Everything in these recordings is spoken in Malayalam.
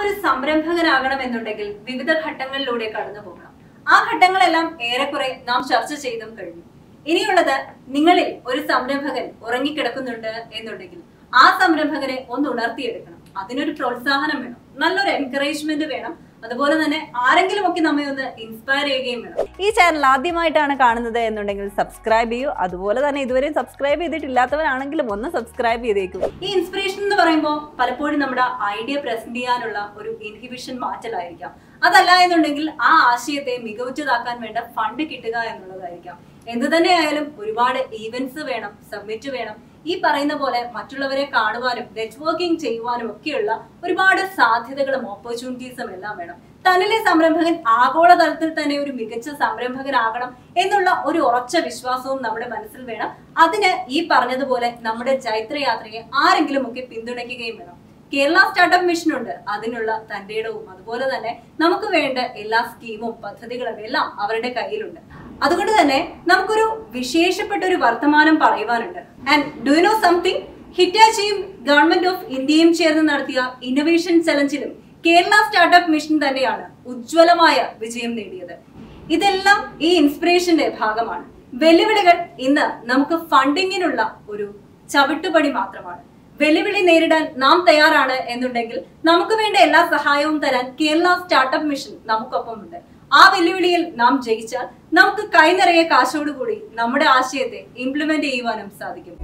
ഒരു സംരംഭകനാകണമെന്നുണ്ടെങ്കിൽ വിവിധ ഘട്ടങ്ങളിലൂടെ കടന്നു പോകണം. ആ ഘട്ടങ്ങളെല്ലാം ഏറെക്കുറെ നാം ചർച്ച ചെയ്തും കഴിഞ്ഞു. ഇനിയുള്ളത് നിങ്ങളിൽ ഒരു സംരംഭകൻ ഉറങ്ങിക്കിടക്കുന്നുണ്ട് എന്നുണ്ടെങ്കിൽ ആ സംരംഭകരെ ഒന്ന് ഉണർത്തിയെടുക്കണം. അതിനൊരു പ്രോത്സാഹനം വേണം, നല്ലൊരു എൻകറേജ്മെന്റ് വേണം. അതുപോലെ തന്നെ ആരെങ്കിലും ഒക്കെ നമ്മെ ഒന്ന് ഇൻസ്പയർ ചെയ്യുകയും വേണം. ഈ ചാനൽ ആദ്യമായിട്ടാണ് കാണുന്നത് എന്നുണ്ടെങ്കിൽ സബ്സ്ക്രൈബ് ചെയ്യൂ. അതുപോലെ തന്നെ ഇതുവരെയും സബ്സ്ക്രൈബ് ചെയ്തിട്ടില്ലാത്തവരാണെങ്കിലും ഒന്ന് സബ്സ്ക്രൈബ് ചെയ്തേക്കും. ഈ ഇൻസ്പിറേഷൻ എന്ന് പറയുമ്പോൾ പലപ്പോഴും നമ്മുടെ ഐഡിയ പ്രസന്റ് ചെയ്യാനുള്ള ഒരു ഇൻഹിബിഷൻ മാറ്റലായിരിക്കാം. അതല്ല എന്നുണ്ടെങ്കിൽ ആ ആശയത്തെ മികവുറ്റതാക്കാൻ വേണ്ട ഫണ്ട് കിട്ടുക എന്നുള്ളതായിരിക്കാം. എന്തു തന്നെയായാലും ഒരുപാട് ഈവന്റ്സ് വേണം, സബ്മിറ്റ് വേണം. ഈ പറയുന്ന പോലെ മറ്റുള്ളവരെ കാണുവാനും നെറ്റ്വർക്കിംഗ് ചെയ്യുവാനും ഒക്കെയുള്ള ഒരുപാട് സാധ്യതകളും ഓപ്പർച്യൂണിറ്റീസും എല്ലാം വേണം. തന്നിലെ സംരംഭകൻ ആഗോളതലത്തിൽ തന്നെ ഒരു മികച്ച സംരംഭകനാകണം എന്നുള്ള ഒരു ഉറച്ച വിശ്വാസവും നമ്മുടെ മനസ്സിൽ വേണം. അതിന് ഈ പറഞ്ഞതുപോലെ നമ്മുടെ ചൈത്രയാത്രയെ ആരെങ്കിലും ഒക്കെ പിന്തുണയ്ക്കുകയും വേണം. കേരള സ്റ്റാർട്ടപ്പ് മിഷൻ ഉണ്ട്, അതിനുള്ള തന്റെ ഇടവും അതുപോലെ തന്നെ നമുക്ക് വേണ്ട എല്ലാ സ്കീമും പദ്ധതികളും എല്ലാം അവരുടെ കയ്യിലുണ്ട്. അതുകൊണ്ട് തന്നെ നമുക്കൊരു വിശേഷപ്പെട്ട ഒരു വർത്തമാനം പറയുവാനുണ്ട്. And do you know something? ഹിറ്റാച്ചിയും ഗവൺമെന്റ് ഓഫ് ഇന്ത്യയും ചേർന്ന് നടത്തിയ ഇന്നൊവേഷൻ ചലഞ്ചിലും കേരള സ്റ്റാർട്ടപ്പ് മിഷൻ തന്നെയാണ് ഉജ്ജ്വലമായ വിജയം നേടിയത്. ഇതെല്ലാം ഈ ഇൻസ്പിറേഷന്റെ ഭാഗമാണ്. വെല്ലുവിളികൾ ഇന്ന് നമുക്ക് ഫണ്ടിങ്ങിനുള്ള ഒരു ചവിട്ടുപടി മാത്രമാണ്. വെല്ലുവിളി നേരിടാൻ നാം തയ്യാറാണ് എന്നുണ്ടെങ്കിൽ നമുക്ക് വേണ്ട എല്ലാ സഹായവും തരാൻ കേരള സ്റ്റാർട്ടപ്പ് മിഷൻ നമുക്കൊപ്പമുണ്ട്. ആ വെല്ലുവിളിയിൽ നാം ജയിച്ചാൽ നമുക്ക് കൈനിറയെ കാശോടുകൂടി നമ്മുടെ ആശയത്തെ ഇംപ്ലിമെന്റ് ചെയ്യുവാനും സാധിക്കും.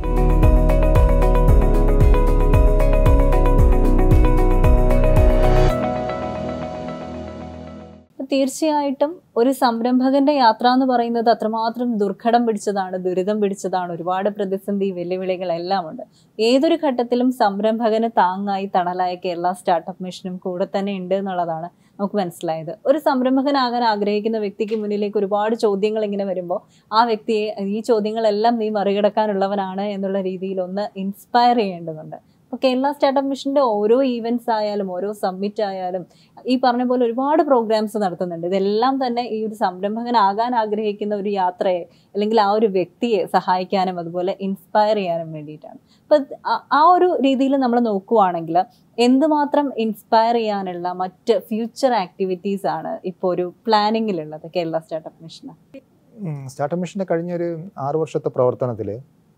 തീർച്ചയായിട്ടും ഒരു സംരംഭകന്റെ യാത്ര എന്ന് പറയുന്നത് അത്രമാത്രം ദുർഘടം പിടിച്ചതാണ്, ദുരിതം പിടിച്ചതാണ്. ഒരുപാട് പ്രതിസന്ധി, വെല്ലുവിളികളെല്ലാം ഉണ്ട്. ഏതൊരു ഘട്ടത്തിലും സംരംഭകന് താങ്ങായി തണലായ കേരള സ്റ്റാർട്ടപ്പ് മിഷനും കൂടെ തന്നെ ഉണ്ട് എന്നുള്ളതാണ് നമുക്ക് മനസ്സിലായത്. ഒരു സംരംഭകനാകാൻ ആഗ്രഹിക്കുന്ന വ്യക്തിക്ക് മുന്നിലേക്ക് ഒരുപാട് ചോദ്യങ്ങൾ ഇങ്ങനെ വരുമ്പോൾ ആ വ്യക്തിയെ ഈ ചോദ്യങ്ങളെല്ലാം നീ മറികടക്കാനുള്ളവനാണ് എന്നുള്ള രീതിയിൽ ഒന്ന് ഇൻസ്പയർ ചെയ്യേണ്ടതുണ്ട്. അപ്പോൾ കേരള സ്റ്റാർട്ടപ്പ് മിഷന്റെ ഓരോ ഈവൻറ്റ്സ് ആയാലും ഓരോ സബ്മിറ്റ് ആയാലും ഈ പറഞ്ഞ പോലെ ഒരുപാട് പ്രോഗ്രാംസ് നടത്തുന്നുണ്ട്. ഇതെല്ലാം തന്നെ ഈ ഒരു സംരംഭകനാകാൻ ആഗ്രഹിക്കുന്ന ഒരു യാത്രയെ അല്ലെങ്കിൽ ആ ഒരു വ്യക്തിയെ സഹായിക്കാനും അതുപോലെ ഇൻസ്പയർ ചെയ്യാനും വേണ്ടിയിട്ടാണ്. അപ്പം ആ ഒരു രീതിയിൽ നമ്മൾ നോക്കുവാണെങ്കിൽ എന്തുമാത്രം ഇൻസ്പയർ ചെയ്യാനുള്ള മറ്റ് ഫ്യൂച്ചർ ആക്ടിവിറ്റീസ് ആണ് ഇപ്പോൾ ഒരു പ്ലാനിങ്ങിലുള്ളത് കേരള സ്റ്റാർട്ടപ്പ് മിഷന്? സ്റ്റാർട്ടപ്പ് മിഷൻ്റെ കഴിഞ്ഞൊരു 6 വർഷത്തെ പ്രവർത്തനത്തിൽ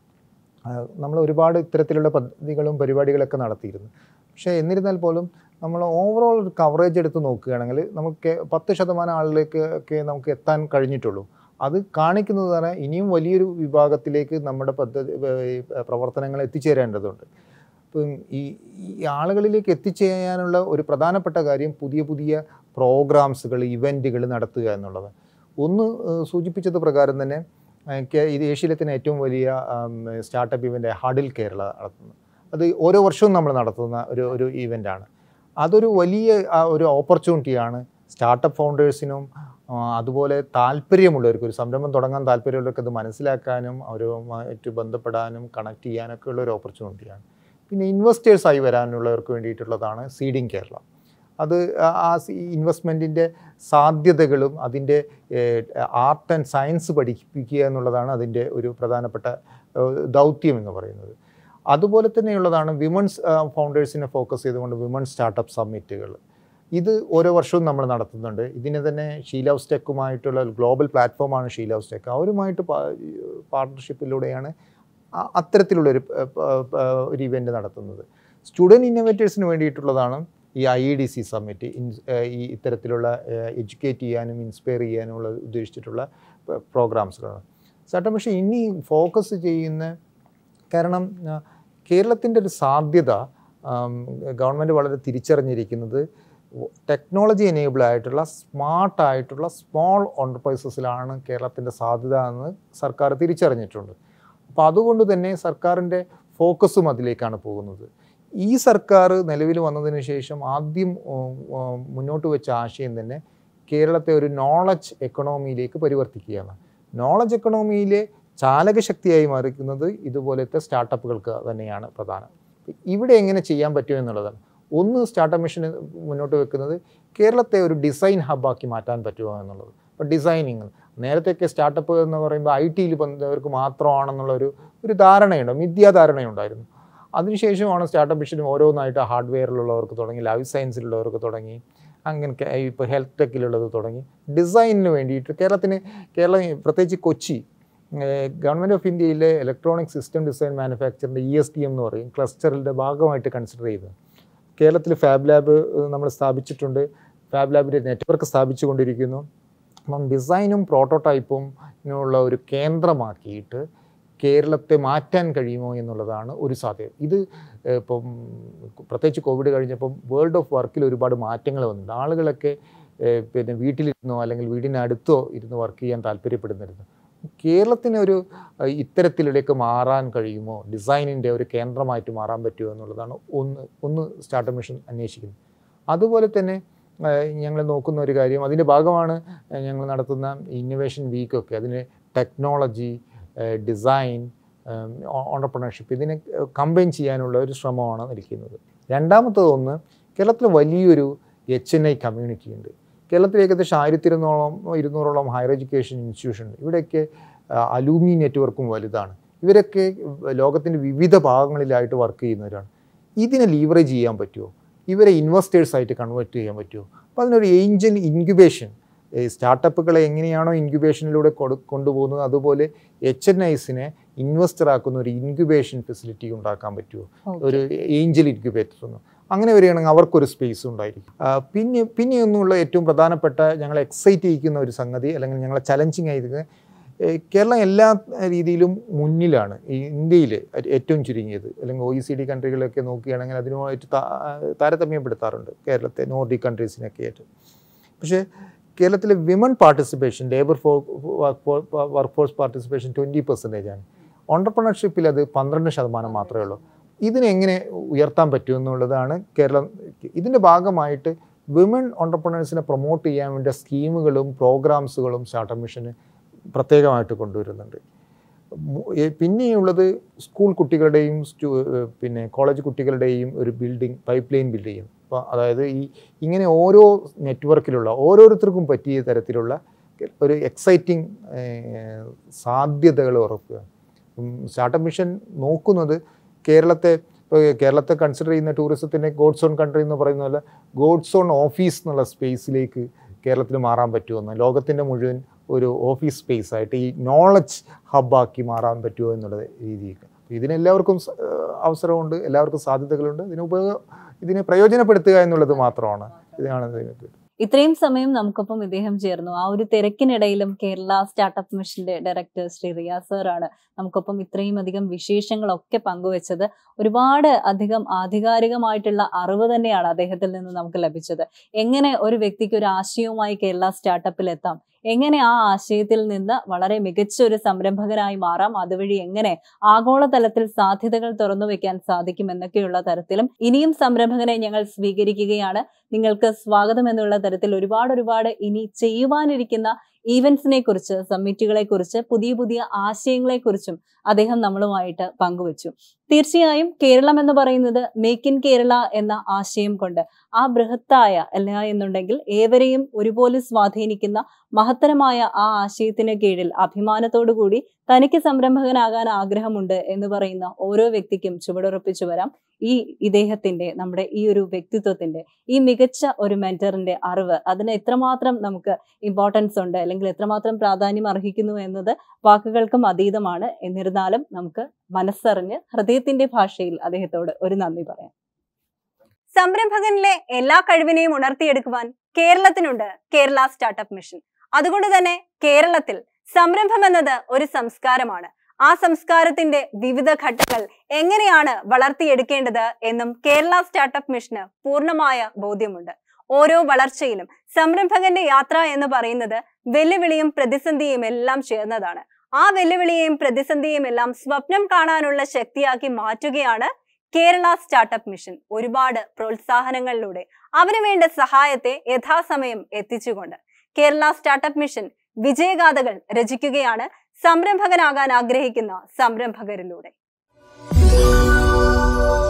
നമ്മൾ ഒരുപാട് ഇത്തരത്തിലുള്ള പദ്ധതികളും പരിപാടികളൊക്കെ നടത്തിയിരുന്നു. പക്ഷേ എന്നിരുന്നാൽ പോലും നമ്മൾ ഓവറോൾ ഒരു കവറേജ് എടുത്ത് നോക്കുകയാണെങ്കിൽ നമുക്ക് 10% ആളിലേക്കൊക്കെ നമുക്ക് എത്താൻ കഴിഞ്ഞിട്ടുള്ളൂ. അത് കാണിക്കുന്നത് തന്നെ ഇനിയും വലിയൊരു വിഭാഗത്തിലേക്ക് നമ്മുടെ പ്രവർത്തനങ്ങൾ എത്തിച്ചേരേണ്ടതുണ്ട്. ഇപ്പം ഈ ആളുകളിലേക്ക് എത്തിച്ചേരാനുള്ള ഒരു പ്രധാനപ്പെട്ട കാര്യം പുതിയ പുതിയ പ്രോഗ്രാംസുകൾ, ഇവൻറ്റുകൾ നടത്തുക എന്നുള്ളത്. ഒന്ന് സൂചിപ്പിച്ചത് പ്രകാരം തന്നെ ഇത് ഏഷ്യയിലെ തന്നെ ഏറ്റവും വലിയ സ്റ്റാർട്ടപ്പ് ഇവൻ്റ് ഹഡിൽ കേരള നടത്തുന്നു. അത് ഓരോ വർഷവും നമ്മൾ നടത്തുന്ന ഒരു ഇവൻ്റാണ്. അതൊരു വലിയ ഒരു ഓപ്പർച്യൂണിറ്റിയാണ് സ്റ്റാർട്ടപ്പ് ഫൗണ്ടേഴ്സിനും അതുപോലെ താല്പര്യമുള്ളവർക്ക്, ഒരു സംരംഭം തുടങ്ങാൻ താല്പര്യമുള്ളവർക്ക് അത് മനസ്സിലാക്കാനും അവരുമായിട്ട് ബന്ധപ്പെടാനും കണക്ട് ചെയ്യാനൊക്കെ ഉള്ള ഒരു ഓപ്പർച്യൂണിറ്റിയാണ്. പിന്നെ ഇൻവെസ്റ്റേഴ്സായി വരാനുള്ളവർക്ക് വേണ്ടിയിട്ടുള്ളതാണ് സീഡിങ് കേരള. അത് ആ ഇൻവെസ്റ്റ്മെൻറ്റിൻ്റെ സാധ്യതകളും അതിൻ്റെ ആർട്ട് ആൻഡ് സയൻസ് പഠിപ്പിക്കുക എന്നുള്ളതാണ് അതിൻ്റെ ഒരു പ്രധാനപ്പെട്ട ദൗത്യം എന്ന് പറയുന്നത്. അതുപോലെ തന്നെയുള്ളതാണ് വിമൻസ് ഫൗണ്ടേഴ്സിനെ ഫോക്കസ് ചെയ്തുകൊണ്ട് വിമൻസ് സ്റ്റാർട്ടപ്പ് സമ്മിറ്റുകൾ. ഇത് ഓരോ വർഷവും നമ്മൾ നടത്തുന്നുണ്ട്. ഇതിന് തന്നെ ഷീലൗസ് ടെക്കുമായിട്ടുള്ള ഗ്ലോബൽ പ്ലാറ്റ്ഫോമാണ് ഷീലൗസ് ടെക്ക്. അവരുമായിട്ട് പാർട്ണർഷിപ്പിലൂടെയാണ് അത്തരത്തിലുള്ളൊരു ഇവൻ്റ് നടത്തുന്നത്. സ്റ്റുഡൻറ്റ് ഇന്നോവേറ്റേഴ്സിന് വേണ്ടിയിട്ടുള്ളതാണ് ഈ IEDC സമ്മിറ്റ്. ഈ ഇത്തരത്തിലുള്ള എഡ്യൂക്കേറ്റ് ചെയ്യാനും ഇൻസ്പയർ ചെയ്യാനുമുള്ള ഉദ്ദേശിച്ചിട്ടുള്ള പ്രോഗ്രാംസുകളാണ്. സ്റ്റാർട്ടപ്പ് മിഷൻ ഇനി ഫോക്കസ് ചെയ്യുന്ന കാരണം കേരളത്തിൻ്റെ ഒരു സാധ്യത ഗവൺമെൻറ് വളരെ തിരിച്ചറിഞ്ഞിരിക്കുന്നത് ടെക്നോളജി എനേബിൾ ആയിട്ടുള്ള സ്മാർട്ടായിട്ടുള്ള സ്മോൾ എൻ്റർപ്രൈസസിലാണ് കേരളത്തിൻ്റെ സാധ്യത എന്ന് സർക്കാർ തിരിച്ചറിഞ്ഞിട്ടുണ്ട്. അപ്പോൾ അതുകൊണ്ട് തന്നെ സർക്കാരിൻ്റെ ഫോക്കസും അതിലേക്കാണ് പോകുന്നത്. ഈ സർക്കാർ നിലവിൽ വന്നതിന് ശേഷം ആദ്യം മുന്നോട്ട് വെച്ച ആശയം തന്നെ കേരളത്തെ ഒരു നോളജ് എക്കണോമിയിലേക്ക് പരിവർത്തിക്കുകയാണ്. നോളജ് എക്കണോമിയിലെ ചാലകശക്തിയായി മാറിക്കുന്നത് ഇതുപോലത്തെ സ്റ്റാർട്ടപ്പുകൾക്ക് തന്നെയാണ് പ്രധാനം. ഇവിടെ എങ്ങനെ ചെയ്യാൻ പറ്റുമെന്നുള്ളതാണ്. ഒന്ന്, സ്റ്റാർട്ടപ്പ് മിഷൻ മുന്നോട്ട് വെക്കുന്നത് കേരളത്തെ ഒരു ഡിസൈൻ ഹബ്ബാക്കി മാറ്റാൻ പറ്റുമോ എന്നുള്ളത്. അപ്പോൾ ഡിസൈനിങ്, നേരത്തെയൊക്കെ സ്റ്റാർട്ടപ്പ് എന്ന് പറയുമ്പോൾ IT യിൽ ബന്ധവർക്ക് മാത്രമാണെന്നുള്ള ഒരു ധാരണയുണ്ട്, മിഥ്യാധാരണയുണ്ടായിരുന്നു. അതിനുശേഷമാണ് സ്റ്റാർട്ടപ്പ് മിഷനും ഓരോന്നായിട്ട് ഹാർഡ്വെയറിലുള്ളവർക്ക് തുടങ്ങി, ലൈഫ് സയൻസിലുള്ളവർക്ക് തുടങ്ങി, അങ്ങനെ ഇപ്പോൾ ഹെൽത്ത് ടെക്കിലുള്ളത് തുടങ്ങി. ഡിസൈനിന് വേണ്ടിയിട്ട് കേരളം പ്രത്യേകിച്ച് കൊച്ചി ഗവൺമെൻറ് ഓഫ് ഇന്ത്യയിലെ ഇലക്ട്രോണിക് സിസ്റ്റം ഡിസൈൻ മാനുഫാക്ചറിൻ്റെ ESDM എന്ന് പറയും ക്ലസ്റ്ററിൻ്റെ ഭാഗമായിട്ട് കൺസിഡർ ചെയ്തത്. കേരളത്തിൽ ഫാബ് ലാബ് നമ്മൾ സ്ഥാപിച്ചിട്ടുണ്ട്, ഫാബ് ലാബിൻ്റെ നെറ്റ്വർക്ക് സ്ഥാപിച്ചുകൊണ്ടിരിക്കുന്നു. അപ്പം ഡിസൈനും പ്രോട്ടോടൈപ്പും ഉള്ള ഒരു കേന്ദ്രമാക്കിയിട്ട് കേരളത്തെ മാറ്റാൻ കഴിയുമോ എന്നുള്ളതാണ് ഒരു സാധ്യത. ഇത് ഇപ്പം പ്രത്യേകിച്ച് കോവിഡ് കഴിഞ്ഞപ്പം വേൾഡ് ഓഫ് വർക്കിൽ ഒരുപാട് മാറ്റങ്ങൾ വന്നിട്ടുണ്ട്. ആളുകളൊക്കെ പിന്നെ വീട്ടിലിരുന്നോ അല്ലെങ്കിൽ വീടിനടുത്തോ ഇരുന്ന് വർക്ക് ചെയ്യാൻ താല്പര്യപ്പെടുന്നിരുന്നു. കേരളത്തിന് ഒരു ഇത്തരത്തിലേക്ക് മാറാൻ കഴിയുമോ, ഡിസൈനിൻ്റെ ഒരു കേന്ദ്രമായിട്ട് മാറാൻ പറ്റുമോ എന്നുള്ളതാണ് ഒന്ന് സ്റ്റാർട്ടപ്പ് മിഷൻ അന്വേഷിക്കുന്നത്. അതുപോലെ തന്നെ ഞങ്ങൾ നോക്കുന്ന ഒരു കാര്യം, അതിൻ്റെ ഭാഗമാണ് ഞങ്ങൾ നടത്തുന്ന ഇന്നൊവേഷൻ വീക്കൊക്കെ. അതിന് ടെക്നോളജി, ഡിസൈൻ, ഓൺട്രപ്രണർഷിപ്പ് ഇതിനെ കമ്പൈൻ ചെയ്യാനുള്ള ഒരു ശ്രമമാണ് നിൽക്കുന്നത്. രണ്ടാമത്തതൊന്ന്, കേരളത്തിൽ വലിയൊരു HNI കമ്മ്യൂണിറ്റി ഉണ്ട്. കേരളത്തിൽ ഏകദേശം 1200-200 ഹയർ എഡ്യൂക്കേഷൻ ഇൻസ്റ്റിറ്റ്യൂഷൻ ഉണ്ട്. ഇവിടെയൊക്കെ അലൂമിനി നെറ്റ്വർക്കും വലുതാണ്. ഇവരൊക്കെ ലോകത്തിൻ്റെ വിവിധ ഭാഗങ്ങളിലായിട്ട് വർക്ക് ചെയ്യുന്നവരാണ്. ഇതിനെ ലീവറേജ് ചെയ്യാൻ പറ്റുമോ, ഇവരെ ഇൻവെസ്റ്റേഴ്സായിട്ട് കൺവേർട്ട് ചെയ്യാൻ പറ്റുമോ? അപ്പോൾ അതിനൊരു ഏഞ്ചൽ ഇൻക്യുബേഷൻ, സ്റ്റാർട്ടപ്പുകളെ എങ്ങനെയാണോ ഇൻക്യുബേഷനിലൂടെ കൊണ്ടുപോകുന്നത് അതുപോലെ HNIസിനെ ഇൻവെസ്റ്റർ ആക്കുന്ന ഒരു ഇൻക്യുബേഷൻ ഫെസിലിറ്റി ഉണ്ടാക്കാൻ പറ്റുമോ, ഒരു ഏഞ്ചൽ ഇൻക്യുബേറ്റർ ഒന്നും. അങ്ങനെ വരികയാണെങ്കിൽ അവർക്കൊരു സ്പേസ് ഉണ്ടായിരിക്കും. പിന്നെയൊന്നുമുള്ള ഏറ്റവും പ്രധാനപ്പെട്ട ഞങ്ങളെ എക്സൈറ്റ് ചെയ്യിക്കുന്ന ഒരു സംഗതി, അല്ലെങ്കിൽ ഞങ്ങളെ ചലഞ്ചിങ് ആയിരിക്കുന്നത്, കേരളം എല്ലാ രീതിയിലും മുന്നിലാണ്. ഈ ഇന്ത്യയിൽ ഏറ്റവും ചുരുങ്ങിയത്, അല്ലെങ്കിൽ OECD കൺട്രികളൊക്കെ നോക്കുകയാണെങ്കിൽ അതിനുമായിട്ട് താരതമ്യപ്പെടുത്താറുണ്ട് കേരളത്തെ, നോർഡിക് കൺട്രീസിനൊക്കെ ആയിട്ട്. പക്ഷേ കേരളത്തിലെ women participation, labour work force participation 20% ആണ്. ഓൺട്രപ്രണർഷിപ്പിൽ അത് 12% മാത്രമേ ഉള്ളൂ. ഇതിനെങ്ങനെ ഉയർത്താൻ പറ്റുമെന്നുള്ളതാണ് കേരളം. ഇതിൻ്റെ ഭാഗമായിട്ട് വിമൺ ഓൺട്രപ്രണേഴ്സിനെ പ്രൊമോട്ട് ചെയ്യാൻ വേണ്ട സ്കീമുകളും പ്രോഗ്രാംസുകളും സ്റ്റാർട്ടപ്പ് മിഷന് പ്രത്യേകമായിട്ട് കൊണ്ടുവരുന്നുണ്ട്. പിന്നെയുള്ളത് സ്കൂൾ കുട്ടികളുടെയും പിന്നെ കോളേജ് കുട്ടികളുടെയും ഒരു പൈപ്പ് ലൈൻ ബിൽഡ് ചെയ്യും. അപ്പോൾ അതായത് ഇങ്ങനെ ഓരോ നെറ്റ്വർക്കിലുള്ള ഓരോരുത്തർക്കും പറ്റിയ തരത്തിലുള്ള ഒരു എക്സൈറ്റിംഗ് സാധ്യതകൾ ഉറക്കുക. സ്റ്റാർട്ടപ്പ് മിഷൻ നോക്കുന്നത് കേരളത്തെ കൺസിഡർ ചെയ്യുന്ന ടൂറിസത്തിൻ്റെ ഗോഡ്സ് ഓൺ കൺട്രി എന്ന് പറയുന്ന പോലെ ഗോഡ്സ് ഓൺ ഓഫീസ് എന്നുള്ള സ്പേസിലേക്ക് കേരളത്തിൽ മാറാൻ പറ്റുമെന്ന്, ലോകത്തിൻ്റെ മുഴുവൻ ഒരു ഓഫീസ് സ്പേസ് ആയിട്ട് ഈ നോളജ് ഹബ്ബാക്കി മാറാൻ പറ്റുമോ എന്നുള്ള രീതിക്ക്. ഇതിനെല്ലാവർക്കും അവസരമുണ്ട്, എല്ലാവർക്കും സാധ്യതകളുണ്ട്. ഇതിനെ പ്രയോജനപ്പെടുത്തുക എന്നുള്ളത് മാത്രമാണ് ഇതിനകത്ത്. ഇത്രയും സമയം നമുക്കൊപ്പം ഇദ്ദേഹം ചേർന്നു. ആ ഒരു തിരക്കിനിടയിലും കേരള സ്റ്റാർട്ടപ്പ് മിഷന്റെ ഡയറക്ടർ ശ്രീ റിയാസ് സാറാണ് നമുക്കൊപ്പം ഇത്രയും അധികം വിശേഷങ്ങളൊക്കെ പങ്കുവെച്ചത്. ഒരുപാട് അധികം ആധികാരികമായിട്ടുള്ള അറിവ് തന്നെയാണ് അദ്ദേഹത്തിൽ നിന്ന് നമുക്ക് ലഭിച്ചത്. എങ്ങനെ ഒരു വ്യക്തിക്ക് ഒരു ആശയവുമായി കേരള സ്റ്റാർട്ടപ്പിൽ എത്താം, എങ്ങനെ ആ ആശയത്തിൽ നിന്ന് വളരെ മികച്ച ഒരു സംരംഭകനായി മാറാം, അതുവഴി എങ്ങനെ ആഗോളതലത്തിൽ സാധ്യതകൾ തുറന്നു വെക്കാൻ സാധിക്കും എന്നൊക്കെയുള്ള തരത്തിലും ഇനിയും സംരംഭകനെ ഞങ്ങൾ സ്വീകരിക്കുകയാണ്. നിങ്ങൾക്ക് സ്വാഗതം എന്നുള്ള തരത്തിൽ ഒരുപാട് ഇനി ചെയ്യുവാനിരിക്കുന്ന ഈവന്റ്സിനെ കുറിച്ച്, സമ്മിറ്റുകളെ കുറിച്ച്, പുതിയ ആശയങ്ങളെ കുറിച്ചും അദ്ദേഹം നമ്മളുമായിട്ട് പങ്കുവച്ചു. തീർച്ചയായും കേരളം എന്ന് പറയുന്നത് മേക്ക് ഇൻ കേരള എന്ന ആശയം കൊണ്ട് ആ ബൃഹത്തായ, അല്ല എന്നുണ്ടെങ്കിൽ ഏവരെയും ഒരുപോലെ സ്വാധീനിക്കുന്ന മഹത്തരമായ ആ ആശയത്തിന് കീഴിൽ അഭിമാനത്തോടു കൂടി തനിക്ക് സംരംഭകനാകാൻ ആഗ്രഹമുണ്ട് എന്ന് പറയുന്ന ഓരോ വ്യക്തിക്കും ചുവടുറപ്പിച്ചു വരാം. ഇദ്ദേഹത്തിന്റെ, നമ്മുടെ ഈ ഒരു വ്യക്തിത്വത്തിന്റെ, ഈ മികച്ച ഒരു മെന്ററിന്റെ അറിവ്, അതിന് എത്രമാത്രം നമുക്ക് ഇമ്പോർട്ടൻസ് ഉണ്ട്, അല്ലെങ്കിൽ എത്രമാത്രം പ്രാധാന്യം അർഹിക്കുന്നു എന്നത് വാക്കുകൾക്കും അതീതമാണ്. എന്നിരുന്നാലും നമുക്ക് മനസ്സറിഞ്ഞ് ഹൃദയത്തിന്റെ ഭാഷയിൽ അദ്ദേഹത്തോട് ഒരു നന്ദി പറയാം. സംരംഭകനിലെ എല്ലാ കഴിവിനെയും ഉണർത്തിയെടുക്കുവാൻ കേരളത്തിനുണ്ട് കേരള സ്റ്റാർട്ടപ്പ് മിഷൻ. അതുകൊണ്ട് തന്നെ കേരളത്തിൽ സംരംഭം എന്നത് ഒരു സംസ്കാരമാണ്. ആ സംസ്കാരത്തിന്റെ വിവിധ ഘട്ടങ്ങൾ എങ്ങനെയാണ് വളർത്തിയെടുക്കേണ്ടത് എന്നും കേരള സ്റ്റാർട്ടപ്പ് മിഷന് പൂർണ്ണമായ ബോധ്യമുണ്ട്. ഓരോ വളർച്ചയിലും സംരംഭകന്റെ യാത്ര എന്ന് പറയുന്നത് വെല്ലുവിളിയും പ്രതിസന്ധിയും എല്ലാം ചേർന്നതാണ്. ആ വെല്ലുവിളിയെയും പ്രതിസന്ധിയും എല്ലാം സ്വപ്നം കാണാനുള്ള ശക്തിയാക്കി മാറ്റുകയാണ് കേരള സ്റ്റാർട്ടപ്പ് മിഷൻ. ഒരുപാട് പ്രോത്സാഹനങ്ങളിലൂടെ അവന് വേണ്ട സഹായത്തെ യഥാസമയം എത്തിച്ചുകൊണ്ട് കേരള സ്റ്റാർട്ടപ്പ് മിഷൻ വിജയഗാഥകൾ രചിക്കുകയാണ് സംരംഭകനാകാൻ ആഗ്രഹിക്കുന്ന സംരംഭകരിലൂടെ.